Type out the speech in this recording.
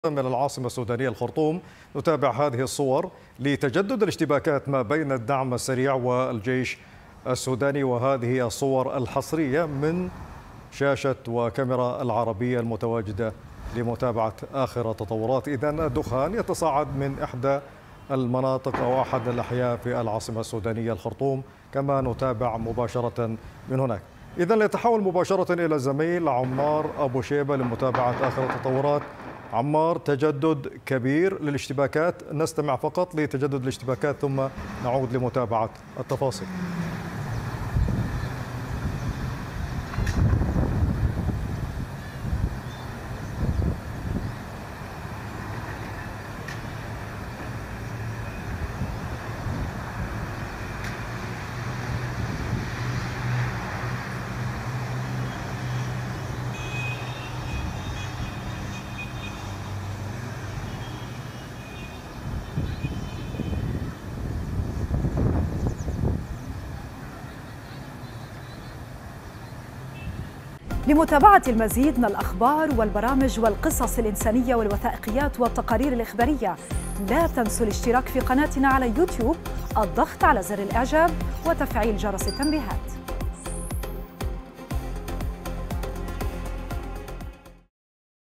من العاصمة السودانية الخرطوم نتابع هذه الصور لتجدد الاشتباكات ما بين الدعم السريع والجيش السوداني، وهذه الصور الحصرية من شاشة وكاميرا العربية المتواجدة لمتابعة آخر التطورات. إذن الدخان يتصاعد من إحدى المناطق أو أحد الأحياء في العاصمة السودانية الخرطوم، كما نتابع مباشرة من هناك. إذن نتحول مباشرة إلى الزميل عمار أبو شيبة لمتابعة آخر التطورات. عمار، تجدد كبير للاشتباكات، نستمع فقط لتجدد الاشتباكات ثم نعود لمتابعة التفاصيل. لمتابعة المزيد من الأخبار والبرامج والقصص الإنسانية والوثائقيات والتقارير الإخبارية، لا تنسوا الاشتراك في قناتنا على يوتيوب، الضغط على زر الإعجاب وتفعيل جرس التنبيهات.